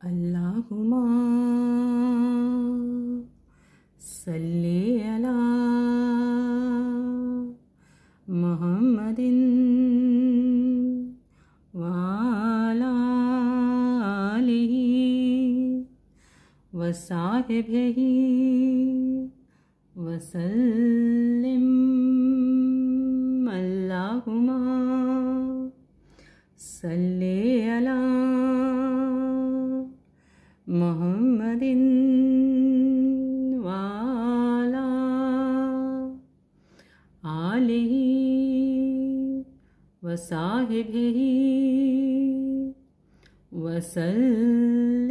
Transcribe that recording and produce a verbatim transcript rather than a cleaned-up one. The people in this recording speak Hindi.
अल्लाहुम्मा सल्ली अला मुहम्मदिन वाला आलिही वसाहिबिही वसल्लिम। अल्लाहुम्मा सल्ली अला मुहम्मदिन वाला आलिही वसाहिबिही वसल्लिम।